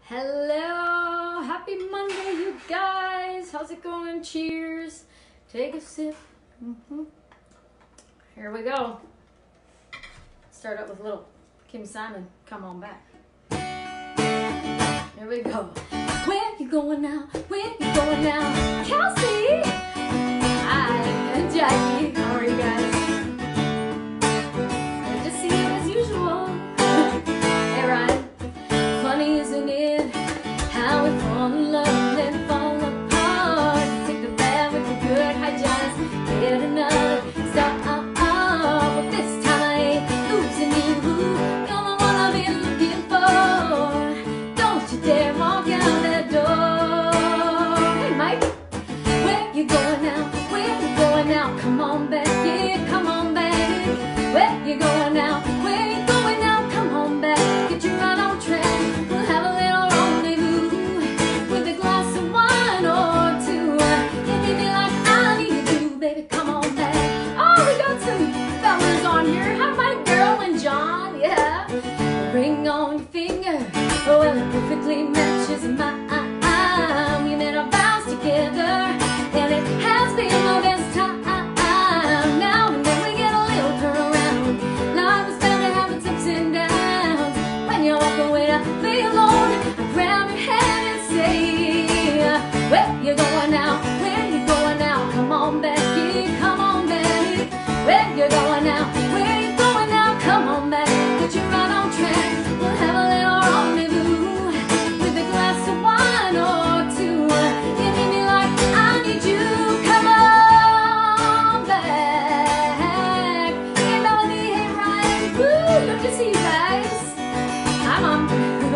Hello, happy Monday, you guys. How's it going? Cheers. Take a sip. Here we go. Start out with a little Kim Simon. Come on back. Here we go. Where you going now? Where you going now? Kelsey. Hi, and Jackie. How are you guys? Good to see you as usual. Hey, Ryan. Funny, isn't it? How we fall in love and then fall apart. Take the bad with the good. Hi, Janice. Get another stop. But this time I ain't losing you. You're the one I've been looking for. Don't you dare walk out that door. Hey, Mike. Where you going now? Where you going now? Come on back, yeah, come on back. Where you going now? Where you going now? Come on back. Get you right on track. We'll have a little rendezvous with a glass of wine or two. You need me like I need you, baby. Come on back. Oh, we got some fellas on here. Hi, my girl and John. Yeah. Ring on your finger. Oh, well, it perfectly matches mine. We made our vows together, and it has been the best time. Now and then we get a little turnaround. Life is bound to have its ups and downs. When you walk away, I be alone. I grab your hand and say, where you going now? Where you going now? Come on back, yeah, come on back. Where you going now? Where you going now? Come on back. Get you right on track. We'll have a little rendezvous with a glass of wine or two. You need me like I need you. Come on back. Hey, Melody. Hey, Ryan. Woo! Good to see you guys. Hi, Mom.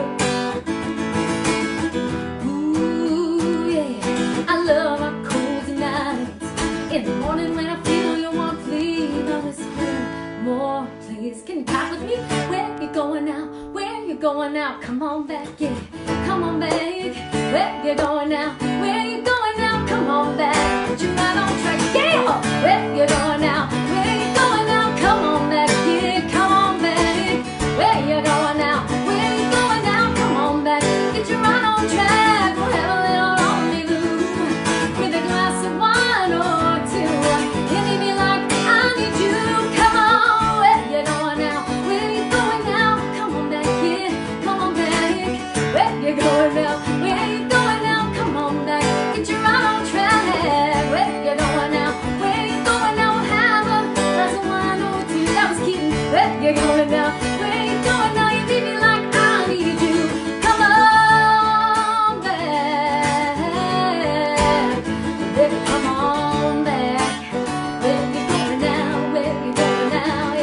Ooh, yeah. I love our cozy nights. In the morning when I feel your warm please, I whisper more, please. Can you talk with me? Where you going now? Where you going now? Come on back, yeah. Come on back. Where you going now? Where you going now? Come on back. Put you right on track. Yeah. Where you going now? Where you going now? Come on back, yeah. Come on back. Where you going now? Where you going now? Come on back. Get you right on track. We'll have a little rendezvous with a glass of wine or two. You need me like I need you. Come on. Where you going now? Where you going now? Come on back, yeah. Come on back. Where you going now? Where you going now? Come on back. Get you right on track. Where you going now? Where you going now? We'll have a glass of wine or two. That was Keaton. Where you going now? Where you going now? You need me like I need you. Come on back. Baby, come on back. Where you going now? Where you going now?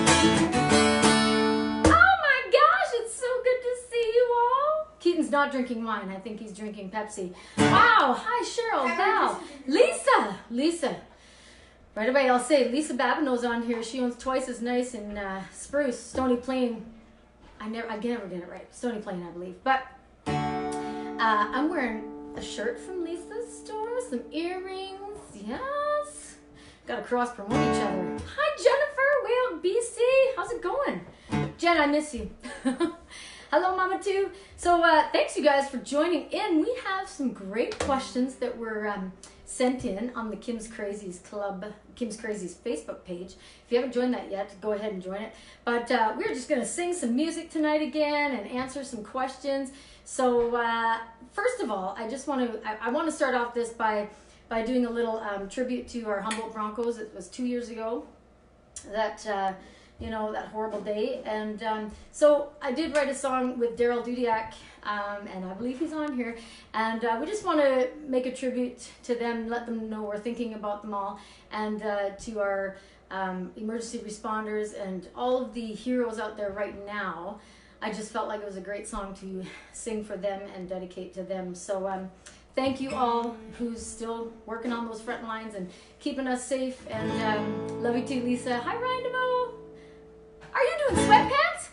Yeah. Oh my gosh, it's so good to see you all. Keaton's not drinking wine. I think he's drinking Pepsi. Wow. Hi, Cheryl, Val, Lisa. Right away, I'll say Lisa Babineau's on here. She owns Twice as Nice in Spruce, Stony Plain. I never get it right. Stony Plain, I believe. But I'm wearing a shirt from Lisa's store, some earrings. Yes. Got to cross promote each other. Hi, Jennifer. Way out BC. How's it going? Jen, I miss you. Hello, Mama too. So thanks you guys for joining in. We have some great questions that were sent in on the Kim's Crazies Club, Kim's Crazies Facebook page. If you haven't joined that yet, go ahead and join it. But we're just going to sing some music tonight again and answer some questions. So first of all, I want to start off this by doing a little tribute to our Humboldt Broncos. It was 2 years ago that that horrible day. And so I did write a song with Daryl Dudiak, and I believe he's on here. And we just want to make a tribute to them, let them know we're thinking about them all, and to our emergency responders and all of the heroes out there right now. I just felt like it was a great song to sing for them and dedicate to them. So thank you all who's still working on those front lines and keeping us safe. And love you too, Lisa. Hi, Ryan DeVoe. Are you doing sweatpants?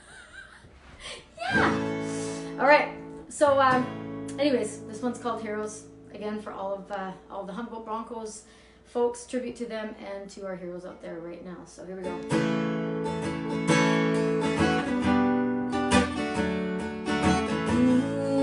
Yeah. All right. So, anyways, this one's called Heroes. Again, for all of the Humboldt Broncos folks, tribute to them and to our heroes out there right now. So here we go.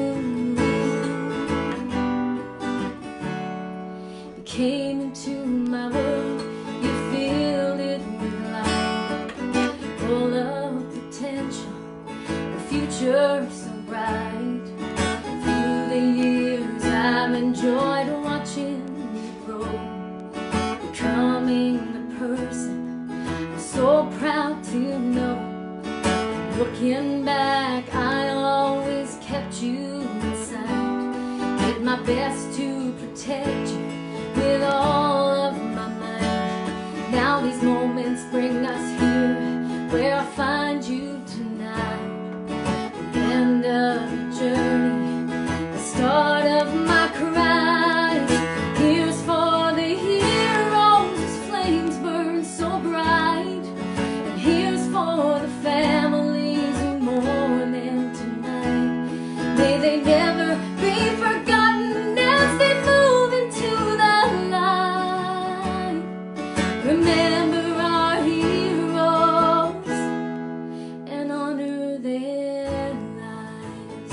were so bright. Through the years I've enjoyed watching you grow, becoming the person I'm so proud to know. Looking back, I always kept you in sight. Did my best to protect you with all of my might. Now these moments bring us here, where I find you tonight. The end of the journey, the start of my cries. Here's for the heroes whose flames burn so bright, and here's for the families who mourn them tonight. May they never be forgotten as they move into the light. Remember our heroes and honor their lives.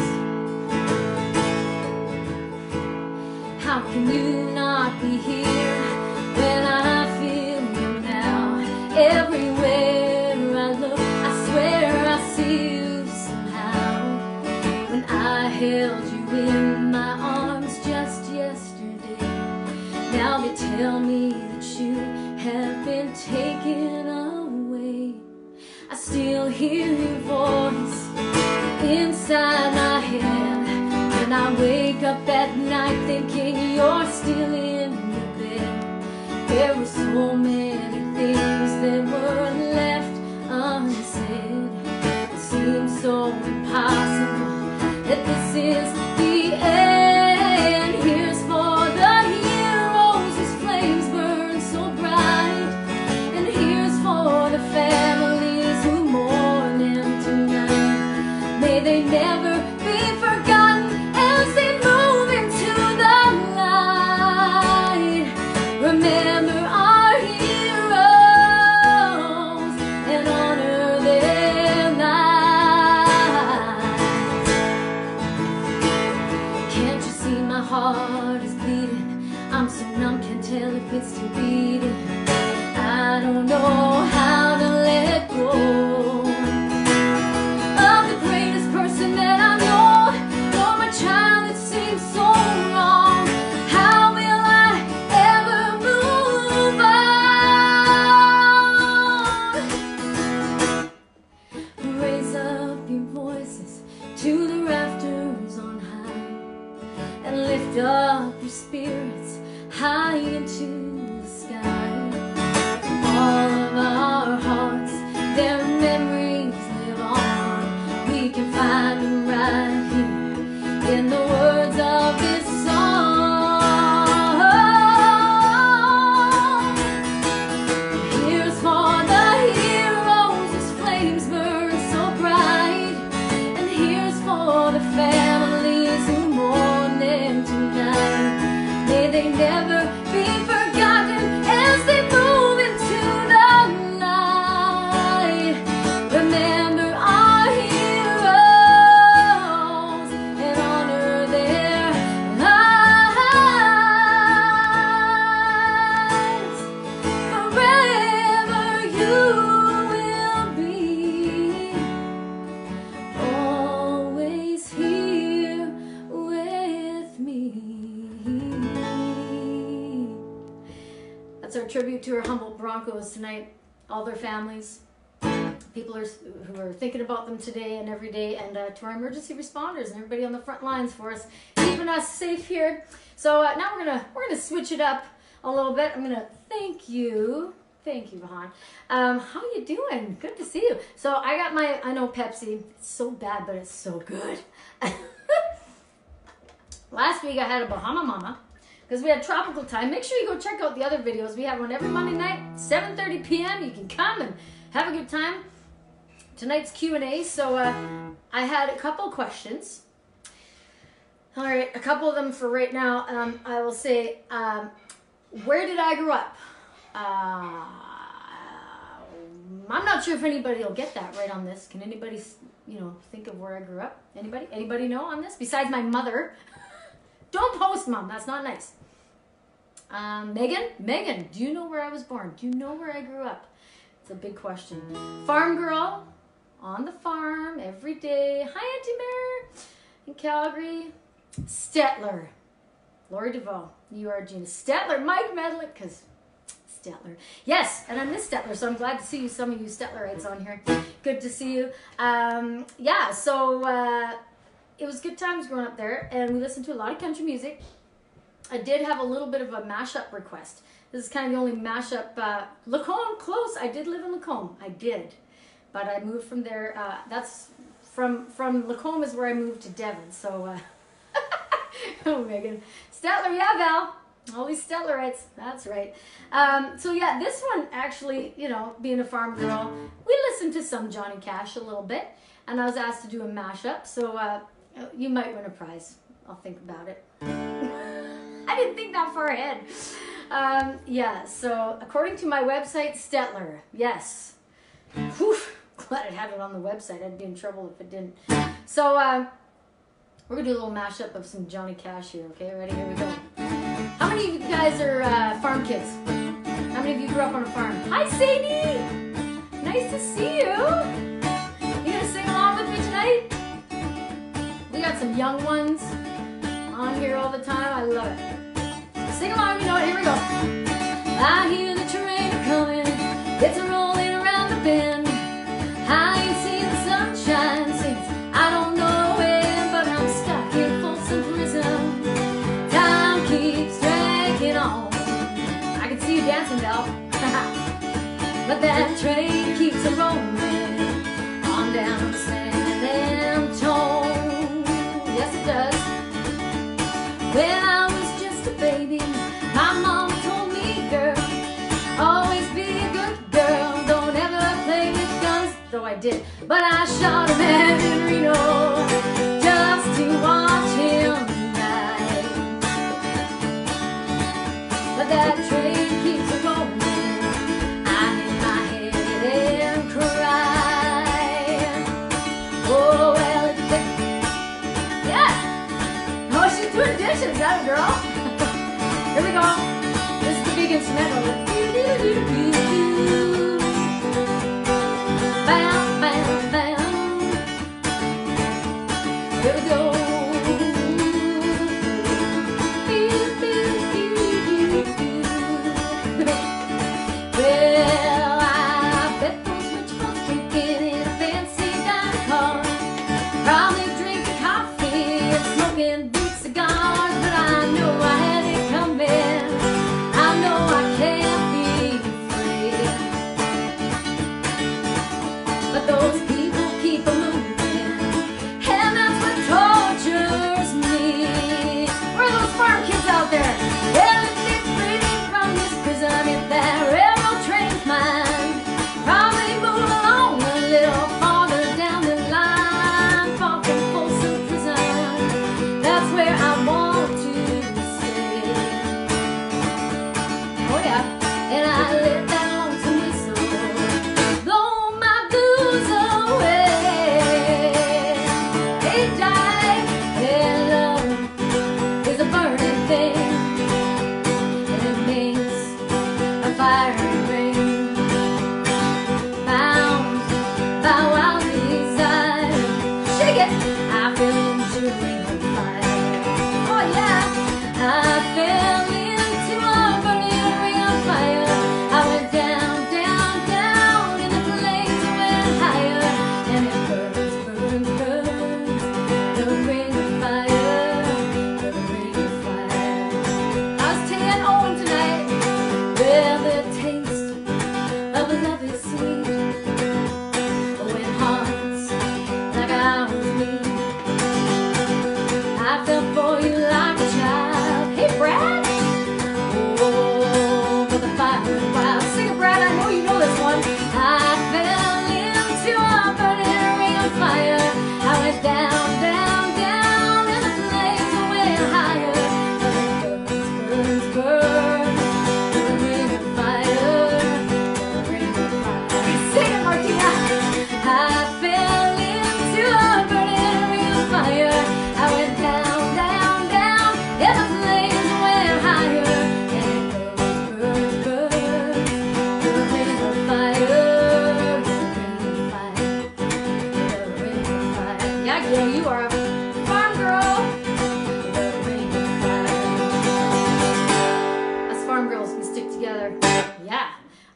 How can you not be here when I feel you now? Everywhere I look, I swear I see you somehow. When I held you in my arms just yesterday, now they tell me that you have been taken away. I still hear your voice inside my head, and I wake up at night thinking you're still in your bed. There were so many things that were left unsaid. It seems so impossible that this is the end. Here's for the heroes whose flames burn so bright, and here's for the families who mourn them tonight. May they never be forgotten as they move into the light. Remember our heroes and honor their lives. Can't you see my heart is bleeding? I'm so numb, can't tell if it's still beating. I don't know how to let go of the greatest person that I know. You're my child, it seems so wrong. How will I ever move on? Raise up your voices to the rafters on high, and lift up your spirits high into the sky. All of our hearts, their memories live on. We can find them right here in the words of this song. Here's for the heroes whose flames burn so bright, and here's for the families who mourn them tonight. May they never be forgotten as they move into the light. Remember our heroes and honor their lives. Forever you will be, always here with me. That's our tribute to our Humboldt Broncos tonight. All their families, people who are thinking about them today and every day, and to our emergency responders and everybody on the front lines for us, keeping us safe here. So now we're gonna switch it up a little bit. I'm gonna thank you, Vahan. How you doing? Good to see you. So I got my, I know Pepsi, it's so bad, but it's so good. Last week I had a Bahama Mama, because we had tropical time. Make sure you go check out the other videos. We have one every Monday night, 7:30 p.m. You can come and have a good time. Tonight's Q&A, so I had a couple questions. All right, a couple of them for right now. I will say, where did I grow up? I'm not sure if anybody will get that right on this. Can anybody, think of where I grew up? Anybody? Anybody know on this? Besides my mother. Don't post, Mom. That's not nice. Megan, do you know where I was born? Do you know where I grew up? It's a big question. Farm girl, on the farm every day. Hi, Auntie Mare in Calgary. Stettler. Lori Duvall. You are Gina. Stettler. Mike Medlin. Because Stettler. Yes, and I miss Stettler, so I'm glad to see you, some of you Stettlerites on here. Good to see you. Yeah, so it was good times growing up there, and we listened to a lot of country music. I did have a little bit of a mashup request. This is kind of the only mashup. Lacombe, close. I did live in Lacombe. I did. But I moved from there. That's from Lacombe is where I moved to Devon. So, oh, Megan. Stettler, yeah, Val. All these Stellarites. That's right. So, yeah, this one actually, you know, being a farm girl, we listened to some Johnny Cash a little bit. And I was asked to do a mashup. So, you might win a prize. I'll think about it. I didn't think that far ahead. Yeah, so according to my website, Stettler. Yes. Whew, glad I had it on the website. I'd be in trouble if it didn't. So, we're going to do a little mashup of some Johnny Cash here, okay? Ready? Here we go. How many of you guys are farm kids? How many of you grew up on a farm? Hi, Sadie! Nice to see you! You going to sing along with me tonight? We got some young ones on here all the time. I love it. Sing along, you know it. Here we go. I hear the train coming. It's rolling around the bend. I ain't seen the sunshine since I don't know when, but I'm stuck in Folsom Prison. Time keeps dragging on. I can see you dancing, Belle. But that train keeps a rolling on down to San Antone. Yes, it does. When I was just a baby, my mama told me, girl, always be a good girl, don't ever play with guns. Though I did, but I shot a man in Reno just to watch him die. But that train keeps a rolling, I hit my head and cry. Oh, well, it's yeah. Oh, she's doing dishes, that girl. Here we go. This is the big instrumental. Bam, bam, bam. Here we go. Well, I bet those rich folks drinking in a fancy dining car, probably drinking coffee and smoking big cigars, but I know I had it coming. I know I can't be free. But those people keep a moving, and that's what tortures me. Where are those farm kids out there? Well, if they're free from this prison, if that railroad train's mine, probably move along a little farther down the line, far from Folsom Prison. That's where I want to stay. Oh yeah, and I let that lonesome whistle blow my blues away. Hey, die, and love is a burning thing, and it makes a fire ring, bound by wild desire. Shake it, I fell into a ring of fire. Oh yeah, I fell into a burning ring of fire. I went down, down, down in the flames. It went higher, and it burns, burns, burns. The ring of fire, the ring of fire. I was 10 on tonight. Well, the taste of love is sweet when hearts like ours meet.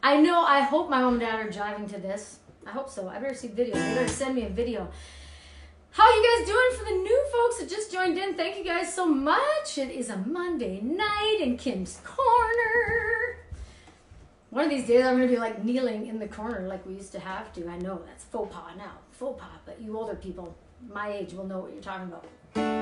I know, I hope my mom and dad are driving to this. I hope so. I better see videos. They better send me a video. How are you guys doing? For the new folks that just joined in, thank you guys so much. It is a Monday night in Kim's Corner. One of these days I'm going to be like kneeling in the corner like we used to have to. I know that's faux pas now. Faux pas, but you older people my age will know what you're talking about.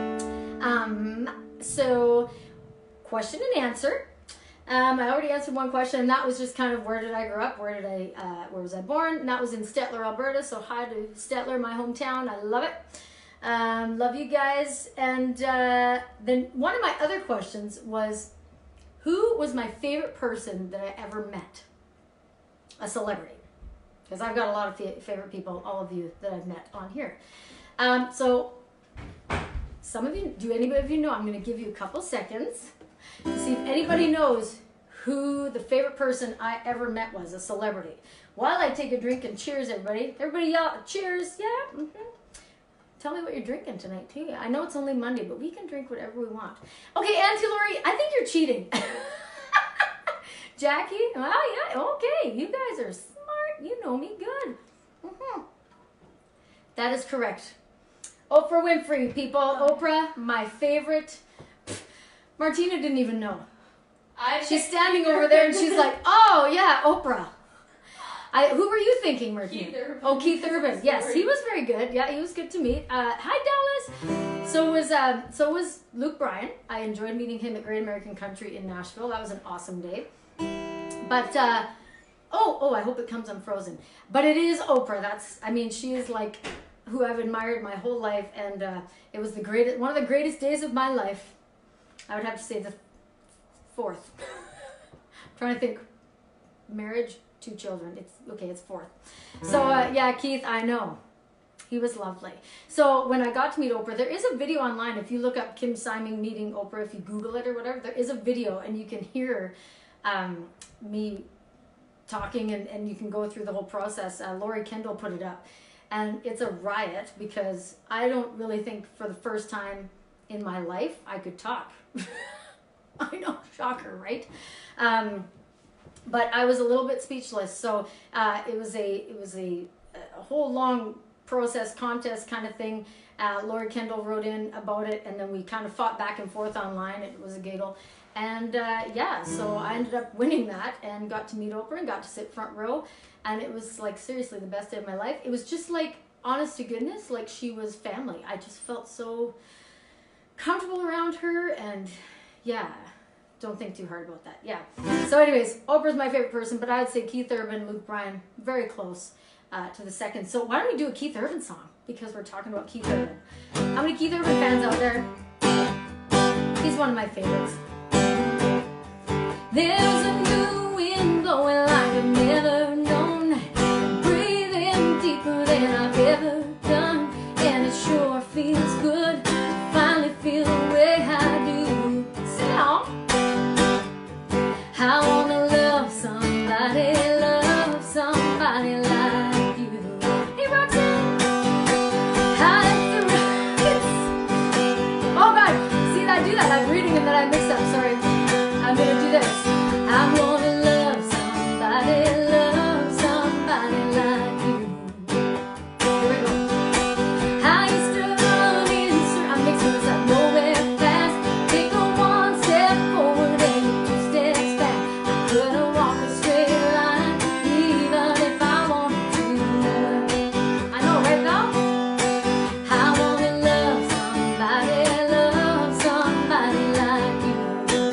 So, question and answer. I already answered one question, and that was just kind of where did I grow up? Where was I born? And that was in Stettler, Alberta. So hi to Stettler, my hometown. I love it. Love you guys. And then one of my other questions was, who was my favorite person that I ever met? A celebrity. Because I've got a lot of favorite people, all of you that I've met on here. So some of you, do anybody of you know? I'm going to give you a couple seconds to see if anybody knows who the favorite person I ever met was, a celebrity. While I take a drink and cheers, everybody. Everybody yell, cheers, yeah? Tell me what you're drinking tonight, too. I know it's only Monday, but we can drink whatever we want. Okay, Auntie Lori, I think you're cheating. Jackie, oh yeah, okay. You guys are smart. You know me good. That is correct. Oprah Winfrey, people. Oprah, my favorite. Martina didn't even know. She's standing over there and she's like, oh yeah, Oprah. Who were you thinking, Martina? Keith Urban. Oh, Keith Urban. Yes, he was very good. Yeah, he was good to meet. Hi, Dallas. So was Luke Bryan. I enjoyed meeting him at Great American Country in Nashville. That was an awesome day. But I hope it comes unfrozen. But it is Oprah. She is like who I've admired my whole life, and it was one of the greatest days of my life. I would have to say the fourth. I'm trying to think. Marriage, 2 children. It's fourth. So yeah, Keith, I know. He was lovely. So when I got to meet Oprah, there is a video online. If you look up Kim Simon meeting Oprah, if you Google it or whatever, there is a video and you can hear me talking and you can go through the whole process. Lori Kendall put it up. And it's a riot because I don't really think for the first time in my life I could talk. I know, shocker, right? But I was a little bit speechless. So it was a whole long process, contest kind of thing. Lori Kendall wrote in about it, and then we kind of fought back and forth online. It was a giggle. And yeah, so I ended up winning that and got to meet Oprah and got to sit front row. And it was like seriously the best day of my life. It was just like, honest to goodness, like she was family. I just felt so comfortable around her, and yeah, don't think too hard about that. Yeah. So anyways, Oprah's my favorite person, but I'd say Keith Urban, Luke Bryan, very close to the second. So why don't we do a Keith Urban song? Because we're talking about Keith Urban. How many Keith Urban fans out there? He's one of my favorites. There's a new wind blowing like I've never known, breathing deeper than I've ever done, and it sure feels good to finally feel the way I do. Sit down. I wanna love somebody like you. Hey, Roxanne. Oh God, see, I do that. I'm reading and then I mix up. Sorry. I'm gonna do this. I wanna love somebody like you. Here we go. I used to run in circles. I'm mixing this up nowhere fast. Take a 1 step forward and 2 steps back. I couldn't walk a straight line, even if I wanted to. I know, right now? I wanna love somebody like you.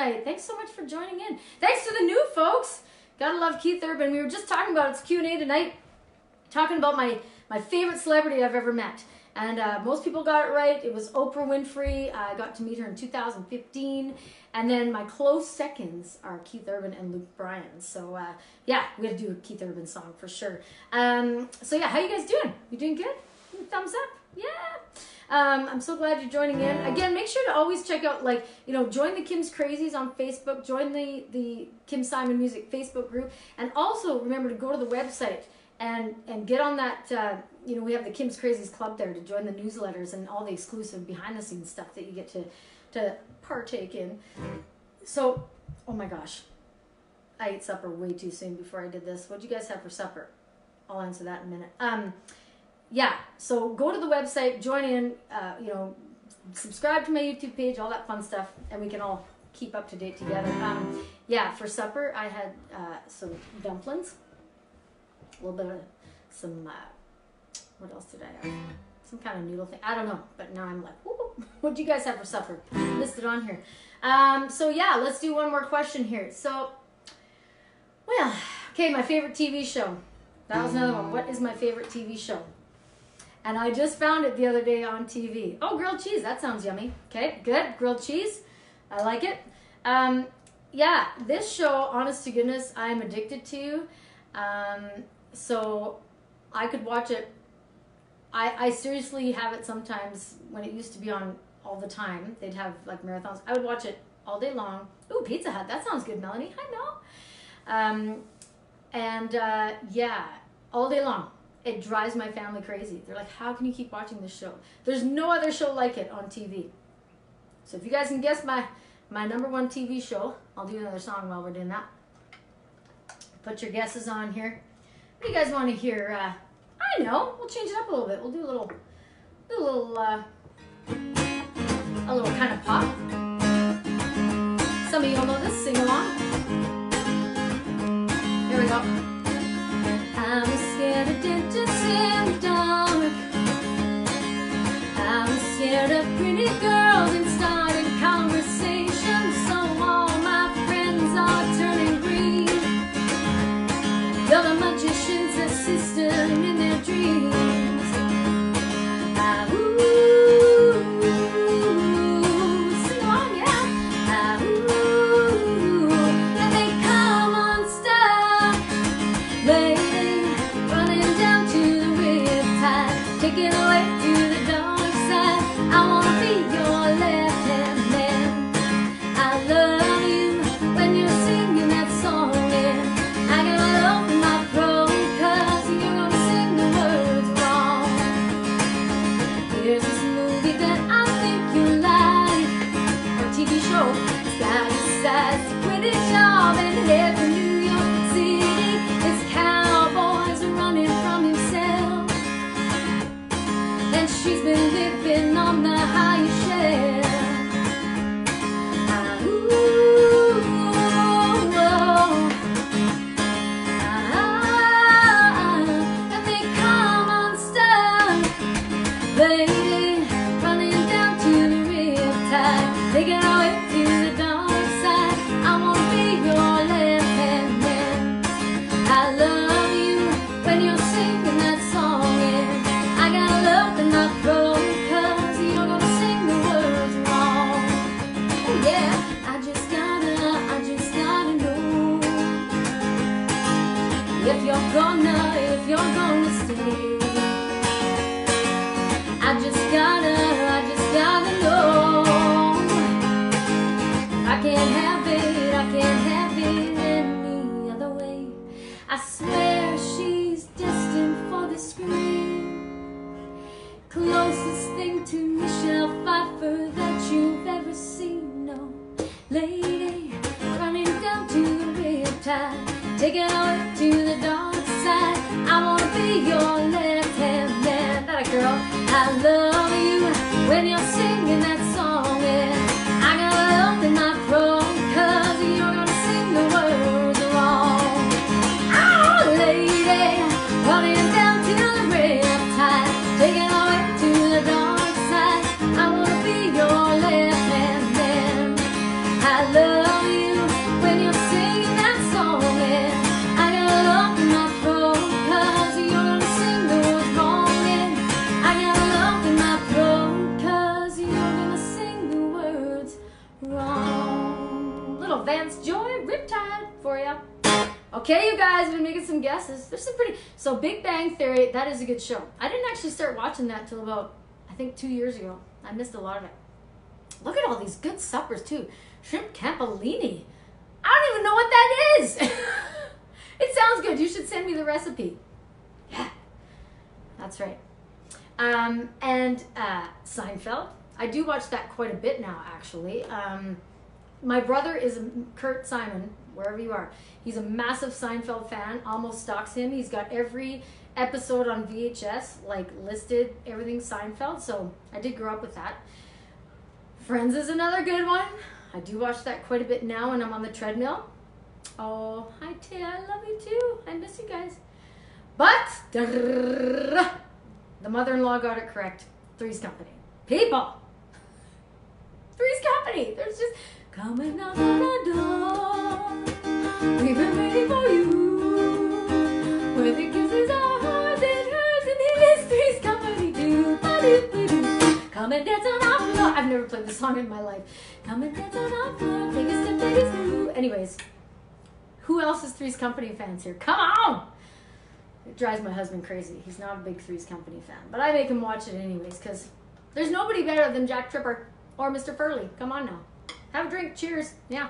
tonight. Thanks so much for joining in. Thanks to the new folks. Gotta love Keith Urban. We were just talking about, it's Q&A tonight, talking about my favorite celebrity I've ever met. And most people got it right. It was Oprah Winfrey. I got to meet her in 2015. And then my close seconds are Keith Urban and Luke Bryan. So yeah, we had to do a Keith Urban song for sure. So yeah, how you guys doing? You doing good? Thumbs up? Yeah. I'm so glad you're joining in. Again, make sure to always check out, like, you know, join the Kim's Crazies on Facebook. Join the Kim Simon Music Facebook group. And also remember to go to the website and get on that, you know, we have the Kim's Crazies Club there to join the newsletters and all the exclusive behind-the-scenes stuff that you get to partake in. So, oh my gosh, I ate supper way too soon before I did this. What'd you guys have for supper? I'll answer that in a minute. Yeah, so go to the website, join in, you know, subscribe to my YouTube page, all that fun stuff, and we can all keep up to date together. Yeah, for supper, I had some dumplings, a little bit of some, what else did I have? Some kind of noodle thing. I don't know, but now I'm like, what do you guys have for supper? Listed on here. So yeah, let's do one more question here. So, well, okay, my favorite TV show. That was another one. What is my favorite TV show? And I just found it the other day on TV. Oh, grilled cheese. That sounds yummy. Okay, good. Grilled cheese. I like it. Yeah, this show, honest to goodness, I'm addicted to. So I could watch it. I seriously have it sometimes when it used to be on all the time. They'd have like marathons. I would watch it all day long. Ooh, Pizza Hut. That sounds good, Melanie. I know. Yeah, all day long. It drives my family crazy. They're like, how can you keep watching this show? There's no other show like it on TV. So if you guys can guess my number one TV show, I'll do another song while we're doing that. Put your guesses on here. What do you guys want to hear? I know, we'll change it up a little bit. We'll do a little kind of pop. Some of y'all know this, sing along. Here we go. I'm scared of dentists in the dark. I'm scared of pretty girls and starting conversations. So all my friends are turning green. You're the magician's assistant in their dreams. Sing along, yeah. And they come unstuck. Running down to the riptide, taking away to the dark side. I wanna be your left-hand man. I love you when you're singing that song, and I gotta open my throat, 'cause you're gonna sing the words wrong. There's this movie that I think you like, or TV show. It's got a size to quit his job and head for New York City. It's cowboys running from himself, and she's been living on the highest shelf. And they come unstuck, baby, running down to the riptide, taking away to the dark side. I wanna be your left-hand man. I love you when you're singing that song, and I got love in my throat, 'cause you're gonna sing the words wrong. Oh yeah, I just gotta know if you're gonna stay. I just gotta know. I can't have it any other way. I swear she's destined for the screen. Closest thing to Michelle Pfeiffer that you've ever seen. No, lady, running down to the riptide, taking away to the dark side. I wanna be your left-hand man. That a girl. I love you when you're singing that song, and I got love in my throat, 'cause you're gonna sing the words wrong. Ah, lady, running down to the riptide, taking away to the dark side. I wanna be your left-hand man. I love little Vance Joy Riptide for you. Okay, you guys, we've been making some guesses. There's some pretty... So Big Bang Theory, that is a good show. I didn't actually start watching that till about, I think, 2 years ago. I missed a lot of it. Look at all these good suppers, too. Shrimp Campellini. I don't even know what that is. It sounds good. You should send me the recipe. Yeah, that's right. And Seinfeld. I do watch that quite a bit now, actually. My brother is Kurt Simon, wherever you are. He's a massive Seinfeld fan. Almost stalks him. He's got every episode on VHS, like listed, everything Seinfeld. So I did grow up with that. Friends is another good one. I do watch that quite a bit now when I'm on the treadmill. Oh, hi Tay, I love you too. I miss you guys. But the mother-in-law got it correct. Three's Company. People. Three's Company. There's just coming out of the door. We've been waiting for you. Where the kisses are hers and hers, and it is Three's Company too. Come and dance on our floor. I've never played this song in my life. Come and dance on our floor. Take a step, take a step. Anyways, who else is Three's Company fans here? Come on! It drives my husband crazy. He's not a big Three's Company fan. But I make him watch it anyways, because there's nobody better than Jack Tripper or Mr. Furley. Come on now. Have a drink. Cheers. Yeah.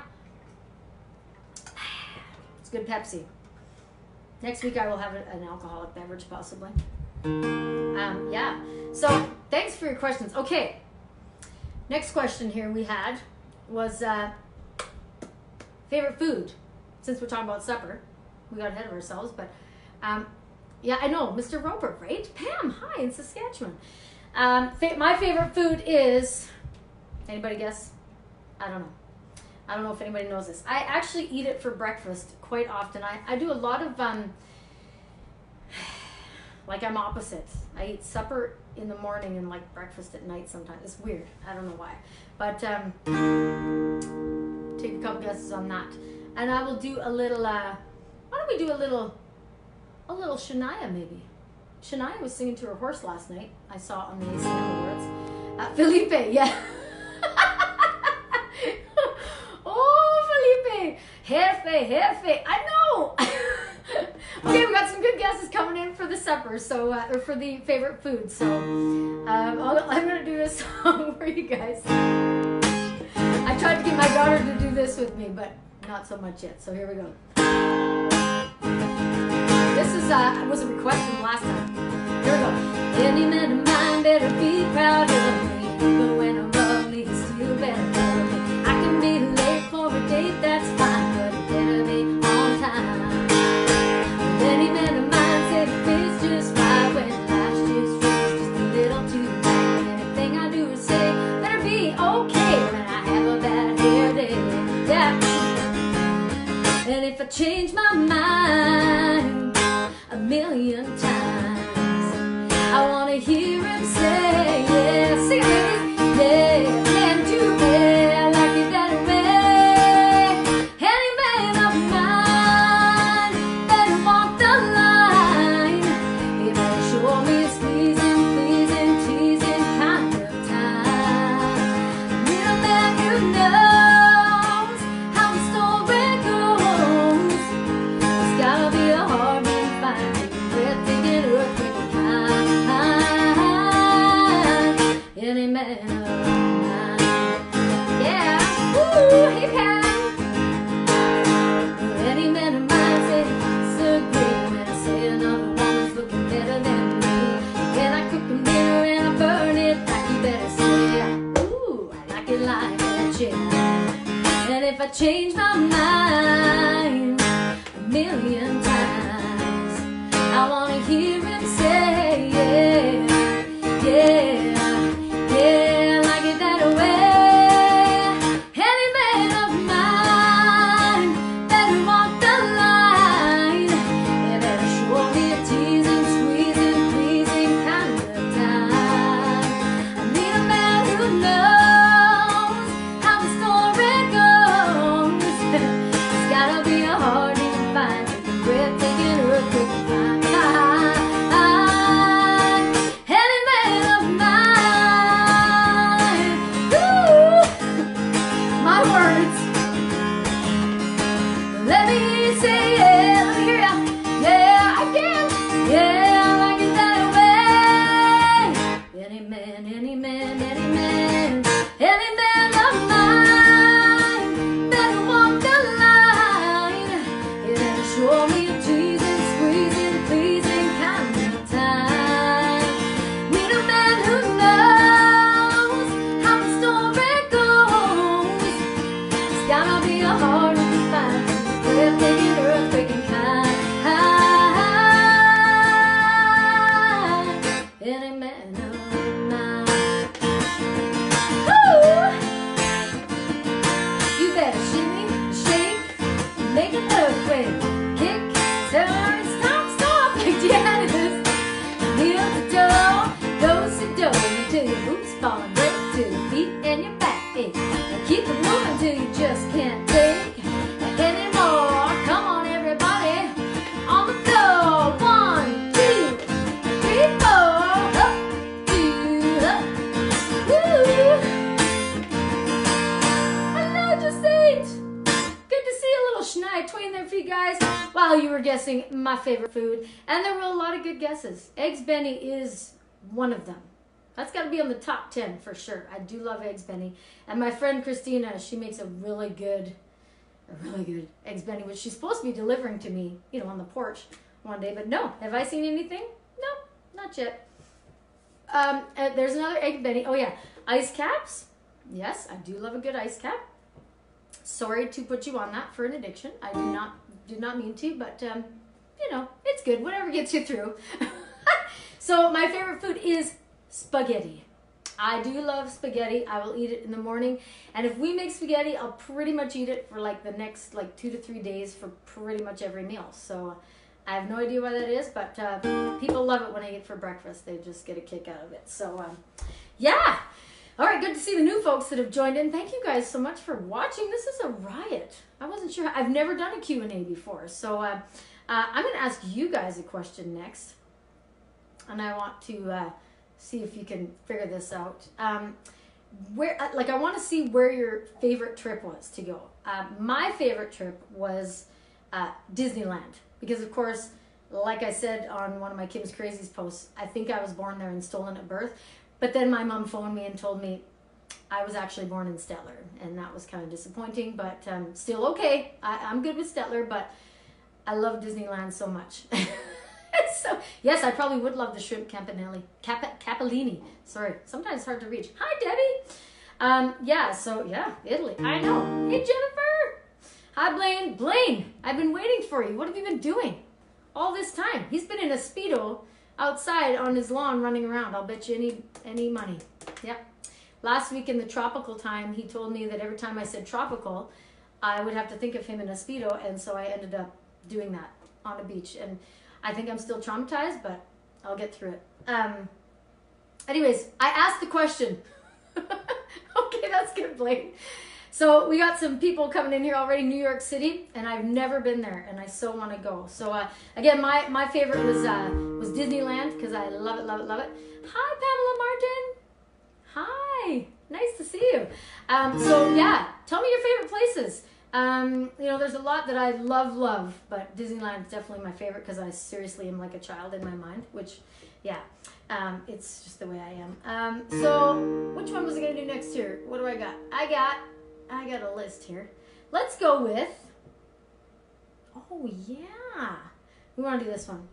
It's good Pepsi. Next week I will have an alcoholic beverage, possibly. Yeah. So, thanks for your questions. Okay. Next question here we had was favorite food. Since we're talking about supper, we got ahead of ourselves, but yeah, I know, Mr. Roper, right? Pam, hi, in Saskatchewan. My favorite food is, anybody guess? I don't know. I don't know if anybody knows this. I actually eat it for breakfast quite often. I do a lot of, like I'm opposite. I eat supper in the morning and like breakfast at night sometimes. It's weird. I don't know why. But take a couple guesses on that. And I will do a little, why don't we do a little Shania maybe? Shania was singing to her horse last night. I saw on the ACM Awards. Felipe, yeah. Oh, Felipe. Jefe. I know. Okay, we got some good guesses coming in for the supper, so or for the favorite food. So I'm gonna do this song for you guys. I tried to get my daughter to do this with me, but not so much yet. So here we go. This is was a request from last time. Here we go. Any man of mine better be proud of me, but when I'm ugly, he's still better love me. I can be late for a date, that's fine, but it better be on time. Any man of mine said it fits just right when life's just a little too bad. Anything I do or say better be okay when I have a bad hair day. Yeah. And if I change my mind a million times, I wanna hear him say, yeah, sing it, yeah, and do it like it that way. Any man of mine better walk the line. He better show me it's pleasing, teasing kind of time. A little man who knows how the story goes. It's gotta be a hard man finding breathtaking earthquake kind. Any man of mine. Yeah. Ooh, hey Pam. Any man of mine said disagree when I say another woman's looking better than me. When I cook them dinner and I burn it back, you better say, ooh, I like it like that, yeah. And if I change my mind a million times, I wanna hear him say, yeah, yeah. Yeah, like it that way. Any man of mine better walk the line. They better show me a teasing, squeezing, pleasing kind of time. I need a man who knows how the story goes. It's gotta be a hard and fine, breathtaking earthquake kind. just can't take anymore. Come on, everybody, on the floor. 1, 2, 3, 4. Up, 2, up. Woo! I just ate. Good to see a little schneid between there for you guys while you were guessing my favorite food. And there were a lot of good guesses. Eggs Benny is one of them. That's got to be on the top 10 for sure. I do love Eggs Benny. And my friend Christina, she makes a really good Eggs Benny, which she's supposed to be delivering to me, you know, on the porch one day. But no, have I seen anything? No, not yet. There's another Egg Benny. Oh yeah, ice caps. Yes, I do love a good ice cap. Sorry to put you on that for an addiction. I did not mean to, but you know, it's good. Whatever gets you through. So my favorite food is spaghetti. I do love spaghetti. I will eat it in the morning, and if we make spaghetti, I'll pretty much eat it for like the next 2 to 3 days for pretty much every meal. So I have no idea why that is, but people love it when I eat it for breakfast. They just get a kick out of it. So yeah. All right, good to see the new folks that have joined in. Thank you guys so much for watching. This is a riot. I wasn't sure. I've never done a Q&A before. So I'm going to ask you guys a question next, and I want to see if you can figure this out. I want to see where your favorite trip was to go. My favorite trip was Disneyland, because of course, like I said on one of my Kim's Crazies posts, I think I was born there and stolen at birth. But then my mom phoned me and told me I was actually born in Stettler, and that was kind of disappointing, but still okay. I'm good with Stettler, but I love Disneyland so much. So, yes, I probably would love the shrimp capellini. Sorry, sometimes it's hard to reach. Hi, Debbie. Yeah, Italy. I know. Hey, Jennifer. Hi, Blaine. Blaine, I've been waiting for you. What have you been doing all this time? He's been in a Speedo outside on his lawn running around. I'll bet you any money. Yep. Last week in the tropical time, he told me that every time I said tropical, I would have to think of him in a Speedo, and so I ended up doing that on a beach. And I think I'm still traumatized, but I'll get through it. Anyways, I asked the question. Okay, that's good, Blaine. So we got some people coming in here already, New York City, and I've never been there, and I so want to go. So again, my favorite was Disneyland, because I love it, love it, love it. Hi, Pamela Martin. Hi, nice to see you. So yeah, tell me your favorite places. You know, there's a lot that I love, but Disneyland is definitely my favorite, because I seriously am like a child in my mind, which, yeah, it's just the way I am. So which one was I going to do next here? What do I got? I got a list here. Let's go with, oh yeah, we want to do this one.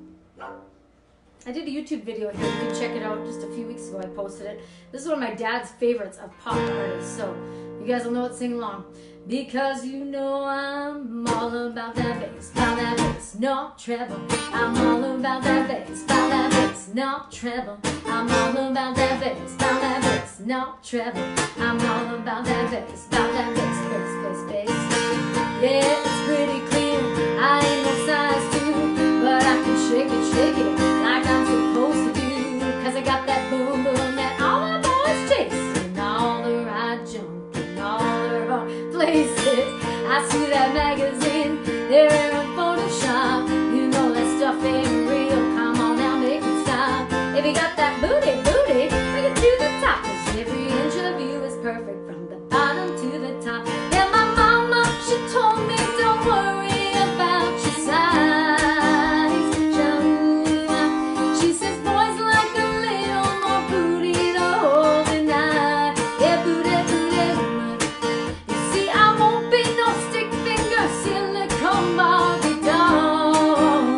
I did a YouTube video here. You can check it out just a few weeks ago. I posted it. This is one of my dad's favorites of pop artists, so you guys will know it. Sing along. Because you know I'm all about that bass, no treble. I'm all about that bass, no treble. I'm all about that bass, no treble. I'm all about that bass, bass. Yeah, it's pretty clear. I ain't no size 2, but I can shake it like I'm supposed to do. 'Cause I got that boom boom that all my boys chase, and all the right junk and all the wrong places. I see that magazine, they're in Photoshop. You know that stuff ain't real. Come on now, make it stop. If you got that booty, bring it to the top. 'Cause every inch of you is perfect from the bottom to the top. Yeah, my mama, she told me don't worry about your size. She says boys like a little more booty to hold the night. Yeah, booty. You see, I won't be no stick finger, silicone Barbie doll.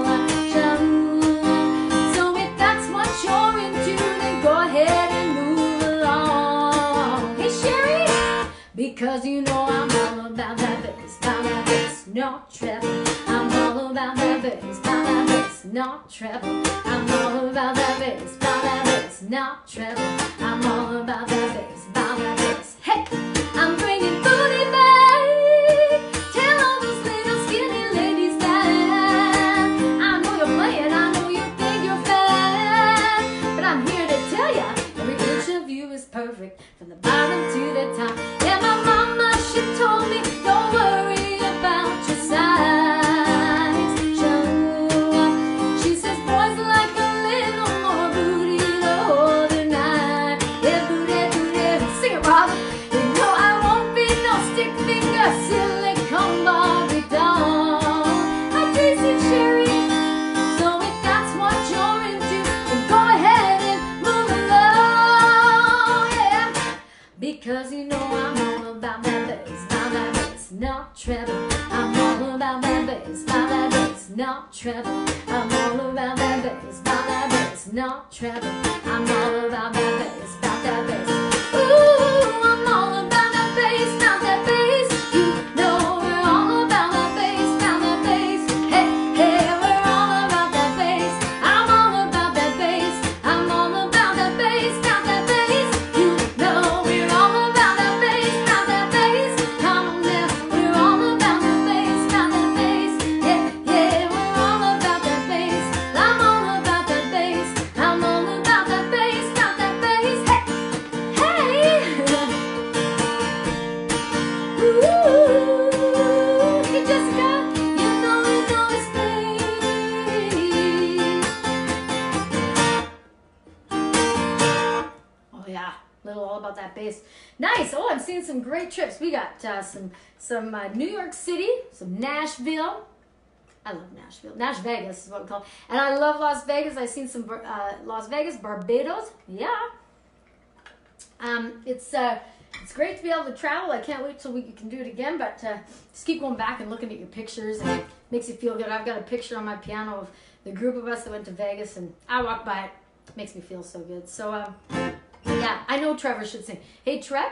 So if that's what you're into, then go ahead and move along. Hey, Sherry, because you know I'm all about that bass, no treble. I'm all about that bass, no treble. I'm all about that bass, no treble. I'm all about that bass. Hey, I'm bringing booty back. Tell all those little skinny ladies that I know you're playing, I know you think you're fat, but I'm here to tell ya every inch of you is perfect from the bottom to the top. Yeah, my mama, she told me not treble. I'm all about that bass, not treble. I'm all about that bass, not treble. I'm all about that bass, Ooh, I'm all about that bass, about that bass. You know we're all about that bass, about that bass. Hey, hey, we're all about that bass. I'm all about that bass. I'm all about that bass, about that bass. You know we're all about that bass, about that bass. Come on now, we're all about that bass, about that bass. Yeah, yeah, we're all about that bass. I'm all about that bass. I'm all about that bass, about that bass. Hey, hey. Ooh, hey Jessica, you know it's bass. Oh yeah, little all about that bass. Nice. Oh, I'm seeing some great trips. We got some New York City, some Nashville. I love Nashville. Nash Vegas is what we call it. And I love Las Vegas. I've seen some Las Vegas, Barbados. Yeah. It's great to be able to travel. I can't wait till we can do it again, but just keep going back and looking at your pictures, and it makes you feel good. I've got a picture on my piano of the group of us that went to Vegas, and I walked by it. It makes me feel so good. So, yeah, I know Trevor should sing. Hey, Trevor!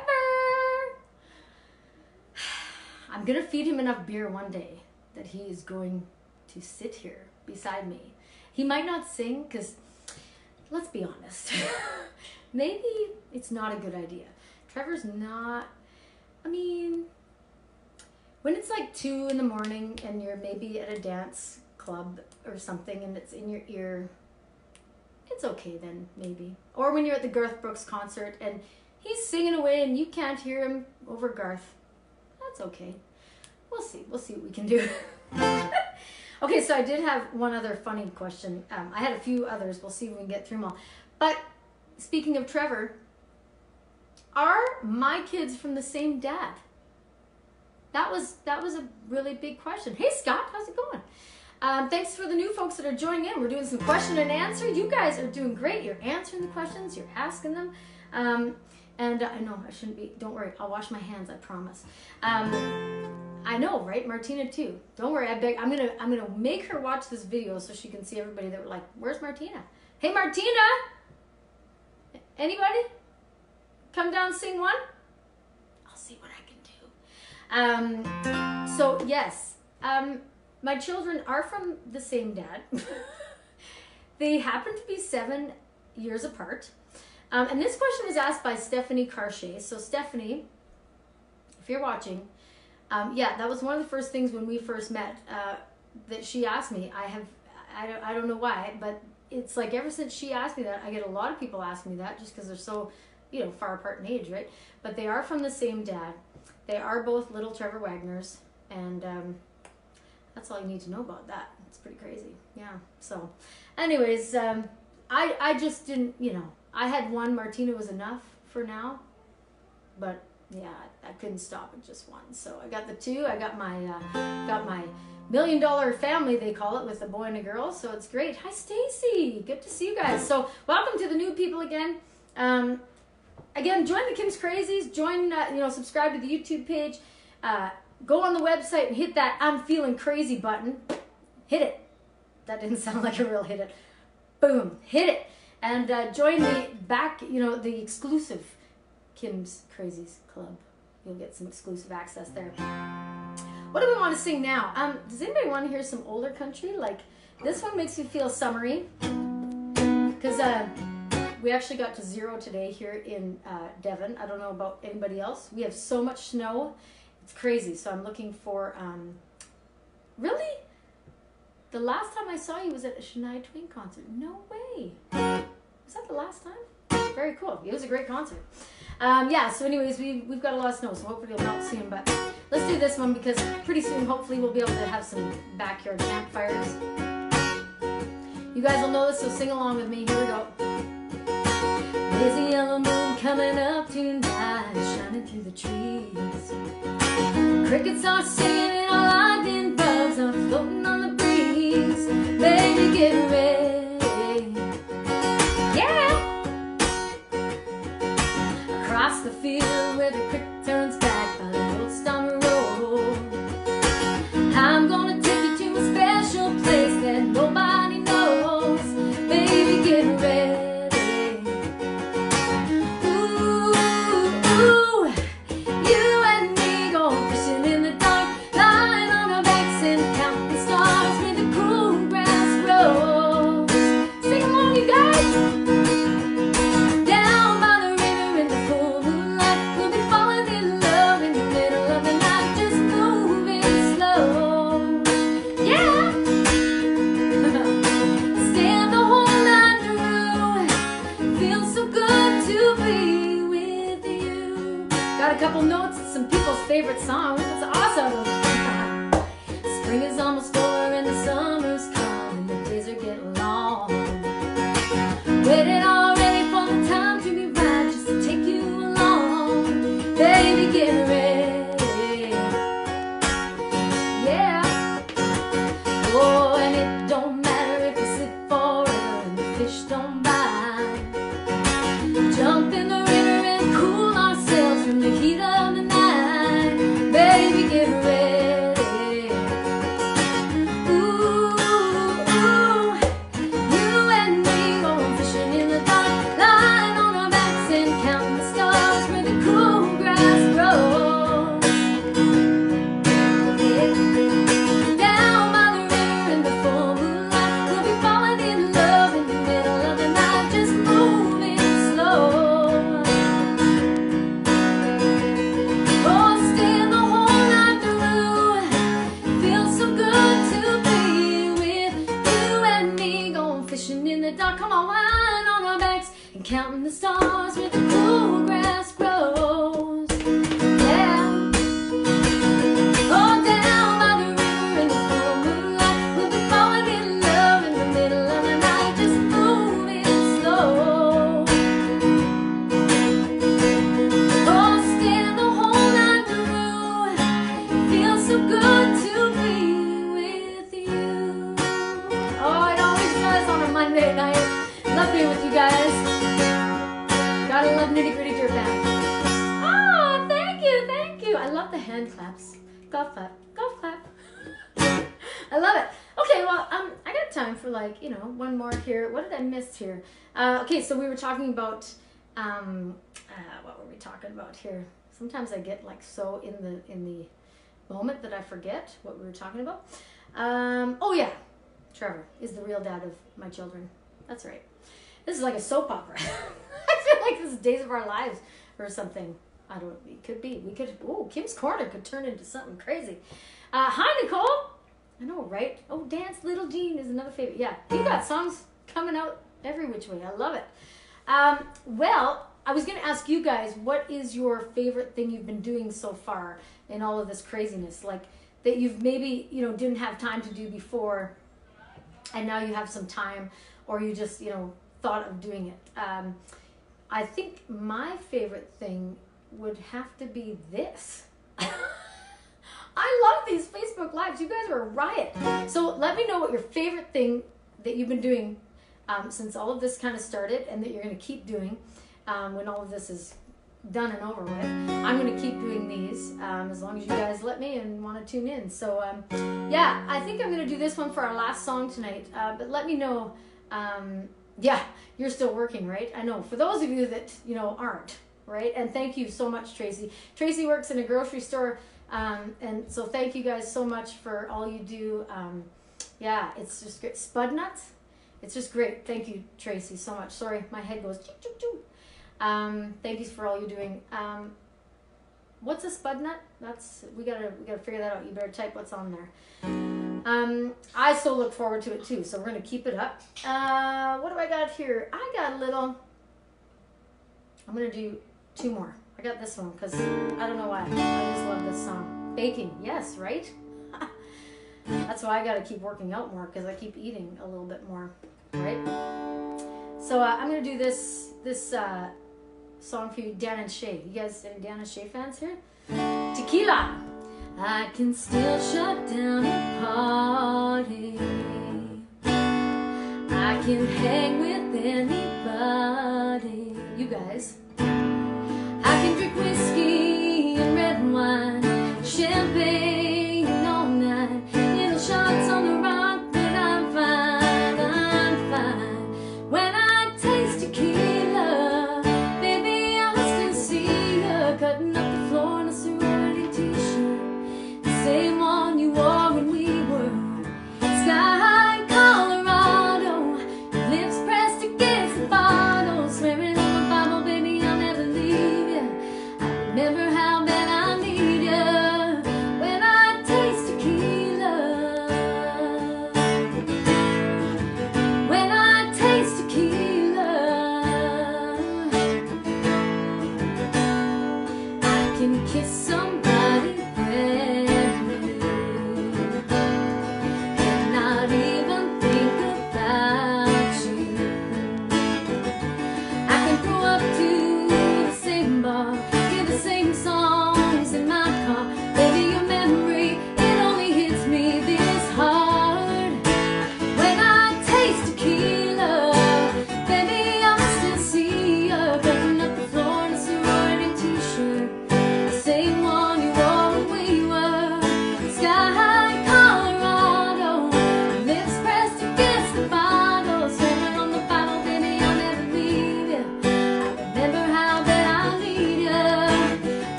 I'm going to feed him enough beer one day that he is going to sit here beside me. He might not sing because, let's be honest, maybe it's not a good idea. Trevor's not, I mean, when it's like 2 in the morning and you're maybe at a dance club or something and it's in your ear, it's okay then, maybe. Or when you're at the Garth Brooks concert and he's singing away and you can't hear him over Garth, that's okay. We'll see what we can do. Okay, so I did have one other funny question. I had a few others. We'll see if we can get through them all. But speaking of Trevor, are my kids from the same dad? That was a really big question. Hey Scott, how's it going? Thanks for the new folks that are joining in. We're doing some question and answer. You guys are doing great. You're answering the questions. You're asking them. And I know I shouldn't be. Don't worry. I'll wash my hands. I promise. I know, right? Martina too. Don't worry. I beg. I'm gonna make her watch this video so she can see everybody that were like, "Where's Martina? Hey Martina. Anybody? Come down and sing one? I'll see what I can do." So yes, my children are from the same dad. They happen to be 7 years apart. And this question was asked by Stephanie Carchet. So Stephanie, if you're watching, yeah, that was one of the first things when we first met that she asked me. I don't know why, but it's like ever since she asked me that, I get a lot of people asking me that just because they're so, far apart in age, right? But they are from the same dad. They are both little Trevor Wagners, and that's all you need to know about that. It's pretty crazy, yeah. So, anyways, I just didn't, I had one. Martina was enough for now, but yeah, I couldn't stop at just one. So I got the 2. I got my $1 million family, they call it, with a boy and a girl. So it's great. Hi, Stacy. Good to see you guys. So welcome to the new people again. Again, join the Kim's Crazies. Join, subscribe to the YouTube page. Go on the website and hit that I'm Feeling Crazy button. Hit it. That didn't sound like a real hit it. Boom. Hit it. And join the exclusive Kim's Crazies Club. You'll get some exclusive access there. What do we want to sing now? Does anybody want to hear some older country? Like, this one makes me feel summery. Because we actually got to 0 today here in Devon. I don't know about anybody else. We have so much snow. It's crazy. So I'm looking for, really? The last time I saw you was at a Shania Twain concert. No way. Was that the last time? Very cool. It was a great concert. Yeah, so anyways, we've got a lot of snow, so hopefully it'll melt soon. But let's do this one because pretty soon, hopefully, we'll be able to have some backyard campfires. You guys will know this, so sing along with me. Here we go. There's a yellow moon coming up tonight, shining through the trees. Crickets are singing and all lightning bugs are floating on the breeze. Baby, get ready. Yeah! Across the field where the creek turns back by the old stone road, song. It's awesome. Spring is almost over and the summer's come and the days are getting long. Waiting already for the time to be right, just to take you along. Baby, get ready. Yeah. Oh, and it don't matter if you sit forever and the fish don't bite. Jump in the river and cool ourselves from the heat of the night. Baby, get ready. Ooh, you and me going fishing in the dark, lying on our backs and counting the stars where the cool grass grows. Yeah. Down by the river in the full moonlight, we'll be falling in love in the middle of the night, just moving slow. Oh, staying the whole night through. Feels so good to be with you and me going fishing in the dark. Come on, lying on our backs and counting the stars where the cool grass grows. Yeah. Oh, down by the river in the full moonlight, we'll be falling in love in the middle of the night, just moving slow. Oh, staying the whole night through. Feels so good to be with you. Oh, it always does on a Monday night. Love being with you guys. Gotta love Nitty Gritty Dirtbag. Oh, thank you, thank you. I love the hand claps. Golf clap, golf clap. I love it. Okay, well, I got time for like, you know, one more here. What did I miss here? Okay, so we were talking about, what were we talking about here? Sometimes I get like so in the moment that I forget what we were talking about. Oh yeah, Trevor is the real dad of my children. That's right. This is like a soap opera. I feel like this is Days of Our Lives or something. I don't, it could be. We could, oh, Kim's Corner could turn into something crazy. Hi, Nicole. I know, right? Oh, Dance Little Jean is another favorite. Yeah, you got songs coming out every which way. I love it. Well, I was going to ask you guys, what is your favorite thing you've been doing so far in all of this craziness? Like, that you've maybe, you know, didn't have time to do before, and now you have some time, or you just, you know, thought of doing it. I think my favorite thing would have to be this. I love these Facebook Lives. You guys are a riot. So let me know what your favorite thing that you've been doing since all of this kind of started, and that you're going to keep doing when all of this is done and over with. I'm going to keep doing these as long as you guys let me and want to tune in. So yeah, I think I'm going to do this one for our last song tonight. But let me know. Yeah, you're still working, right? I know. For those of you that, you know, aren't, right? And thank you so much, Tracy. Tracy works in a grocery store. And so thank you guys so much for all you do. Yeah, it's just great. Spud Nuts. It's just great. Thank you, Tracy, so much. Sorry, my head goes choo, choo, choo. Thank you for all you're doing. What's a spud nut? That's we gotta figure that out. You better type what's on there. I so look forward to it too. So we're gonna keep it up. What do I got here? I got a little. I'm gonna do two more. I got this one because I don't know why. I just love this song. Baking, yes, right? That's why I gotta keep working out more, because I keep eating a little bit more, right? So I'm gonna do this song for you, Dan and Shay. You guys any Dan and Shay fans here? Tequila. I can still shut down a party. I can hang with anybody. You guys. I can drink whiskey and red wine, champagne all night, little shots on the rock, but I'm fine, I'm fine. When I taste tequila, baby, I'll still see you cutting up the floor in a sorority t-shirt, the same one you wore when we were sky high in Colorado, lips pressed against the bottle, swearing on the Bible, baby, I'll never leave you. Remember how bad I need you when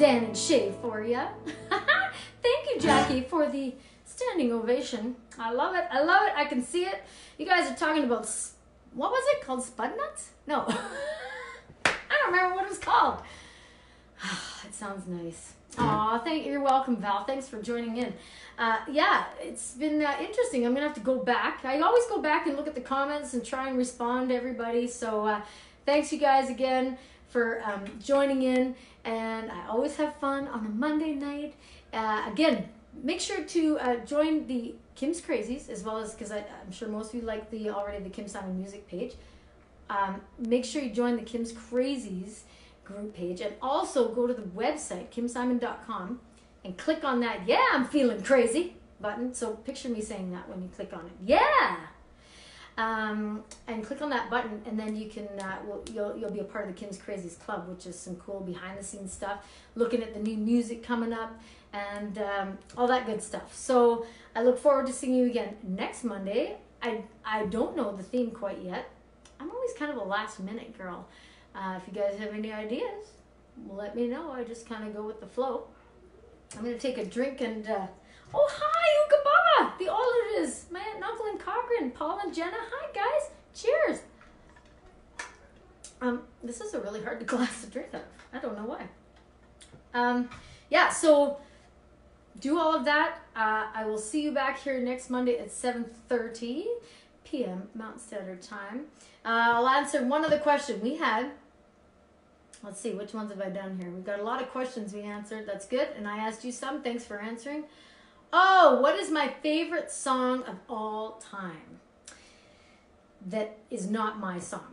stand and shave for you. Thank you, Jackie, for the standing ovation. I love it. I love it. I can see it. You guys are talking about, what was it called? Spud nuts? No. I don't remember what it was called. It sounds nice. Aw, you're welcome, Val. Thanks for joining in. Yeah, it's been interesting. I'm going to have to go back. I always go back and look at the comments and try and respond to everybody. So thanks you guys again for joining in. And I always have fun on a Monday night. Again, make sure to join the Kim's Crazies, as well as, because I'm sure most of you like already the Kim Simon music page. Make sure you join the Kim's Crazies group page, and also go to the website kimsimon.com and click on that "Yeah, I'm feeling crazy" button. So picture me saying that when you click on it. Yeah. And click on that button, and then you can you'll be a part of the Kim's Crazies Club, which is some cool behind the scenes stuff, looking at the new music coming up and all that good stuff. So I look forward to seeing you again next Monday. I don't know the theme quite yet. I'm always kind of a last minute girl. If you guys have any ideas, let me know. I just kind of go with the flow. I'm going to take a drink and... oh, hi, Ukababa! The Aldridges, my aunt and uncle in Cochrane, Paul and Jenna. Hi, guys. Cheers. This is a really hard glass to drink out of. I don't know why. Yeah, so do all of that. I will see you back here next Monday at 7:30 p.m. Mountain Standard Time. I'll answer one other question we had. Let's see, which ones have I done here? We've got a lot of questions we answered. That's good. And I asked you some. Thanks for answering. Oh, what is my favorite song of all time that is not my song?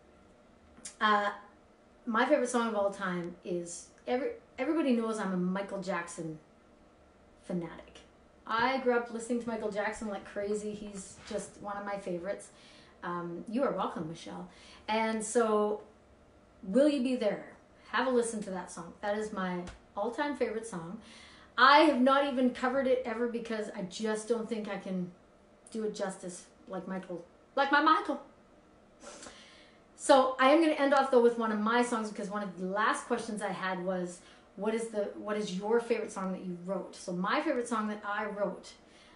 My favorite song of all time is, everybody knows I'm a Michael Jackson fanatic. I grew up listening to Michael Jackson like crazy. He's just one of my favorites. You are welcome, Michelle. And so, Will You Be There? Have a listen to that song. That is my all-time favorite song. I have not even covered it ever because I just don't think I can do it justice like my Michael. So I am going to end off though with one of my songs, because one of the last questions I had was, what is your favorite song that you wrote? So my favorite song that I wrote,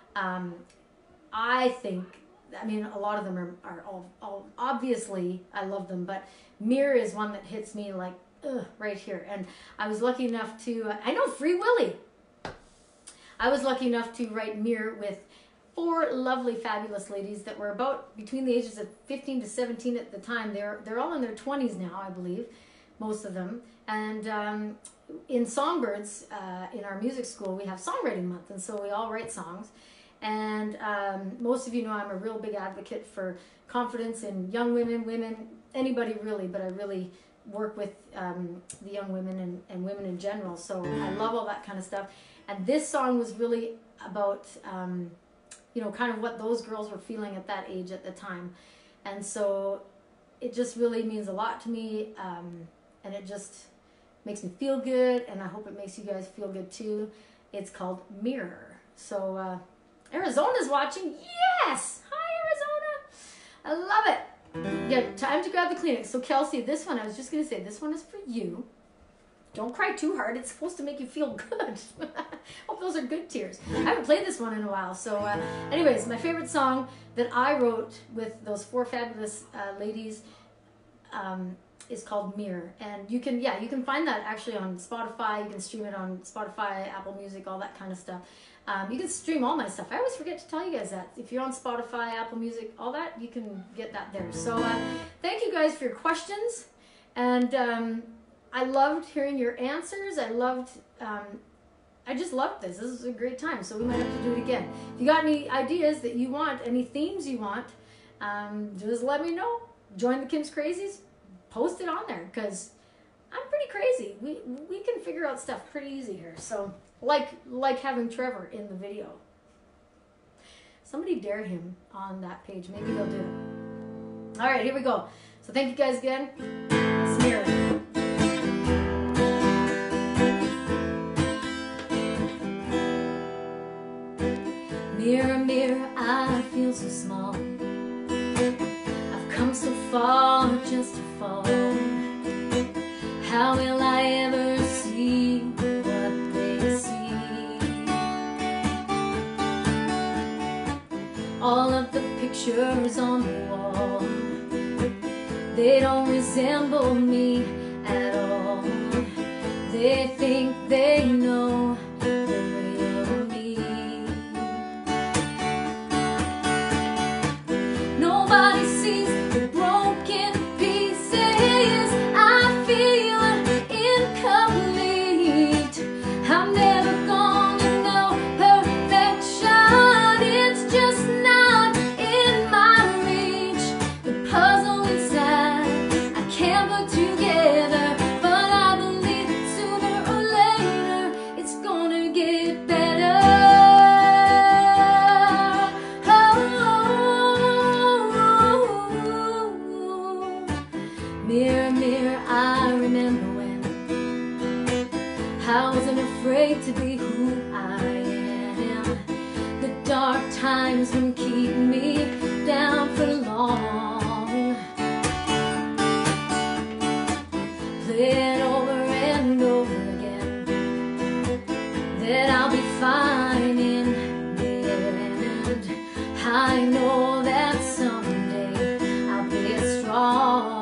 I think, I mean, a lot of them are all obviously I love them, but Mirror is one that hits me like right here. And I was lucky enough to, I know Free Willy. I was lucky enough to write Mirror with 4 lovely, fabulous ladies that were about between the ages of 15 to 17 at the time. They're all in their 20s now, I believe, most of them. And in Songbirds, in our music school, we have Songwriting Month, and so we all write songs. And most of you know I'm a real big advocate for confidence in young women, anybody really, but I really work with the young women and women in general. So I love all that kind of stuff. And this song was really about, you know, kind of what those girls were feeling at that age at the time. And so it just really means a lot to me. And it just makes me feel good. And I hope it makes you guys feel good too. It's called Mirror. So Arizona's watching. Yes! Hi, Arizona! I love it. Yeah, time to grab the Kleenex. So Kelsey, this one, I was just going to say, this one is for you. Don't cry too hard. It's supposed to make you feel good. Hope those are good tears. I haven't played this one in a while. So anyways, my favorite song that I wrote with those 4 fabulous ladies is called Mirror. And you can find that actually on Spotify. You can stream it on Spotify, Apple Music, all that kind of stuff. You can stream all my stuff. I always forget to tell you guys that. If you're on Spotify, Apple Music, all that, you can get that there. So thank you guys for your questions. And I loved hearing your answers. I just loved this. This is a great time. So we might have to do it again. If you got any ideas that you want, any themes you want, just let me know. Join the Kim's Crazies. Post it on there, because I'm pretty crazy. We can figure out stuff pretty easy here. So like having Trevor in the video. Somebody dare him on that page. Maybe he'll do it. All right, here we go. So thank you guys again. It's Mirror. Mirror, mirror, I feel so small. I've come so far just to fall. How will I ever see All of the pictures on the wall, they don't resemble me at all. They think they know the real me. Nobody sees the broken pieces. I feel incomplete. I'm never gonna know perfection. It's just not in my reach. The puzzle inside I can't put together, but I believe sooner or later it's gonna get better. Mirror, mirror, I remember when I wasn't afraid to be who I am. The dark times wouldn't keep me down for long. Play it over and over again, that I'll be fine in the end. I know that someday I'll be strong.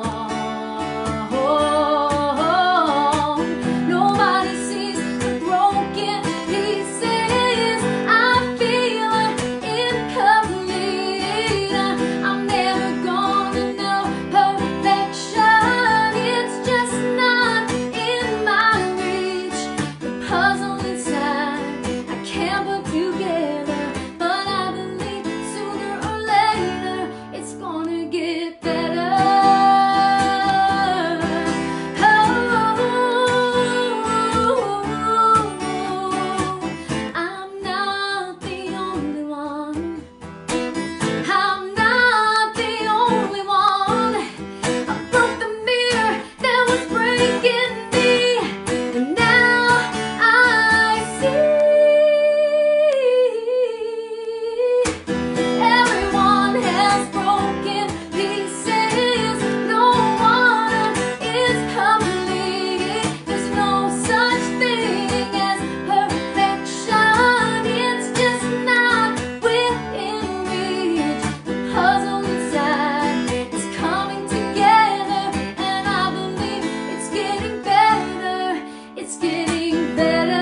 Nobody sees the broken pieces. I feel incomplete. I'm never gonna know perfection. It's just not in my reach. The puzzle inside I can't put together, but I believe sooner or later it's gonna get better. I'm not the only one. I'm not the only one. I broke the mirror that was breaking me, and now I see everyone has broken pieces. No one is complete. There's no such thing as perfection. It's just not within reach. The puzzle inside is coming together, and I believe it's getting better. It's getting better.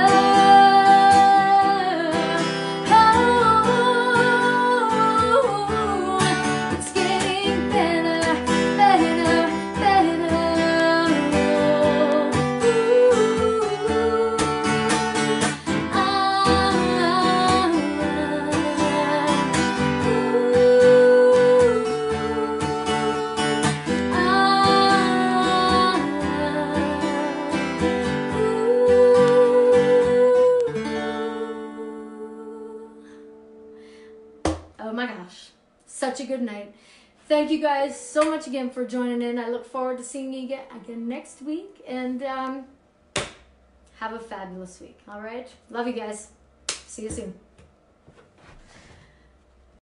It's getting better, better, better. Oh my gosh, such a good night. Thank you guys so much again for joining in. I look forward to seeing you again next week, and have a fabulous week. All right, love you guys. See you soon.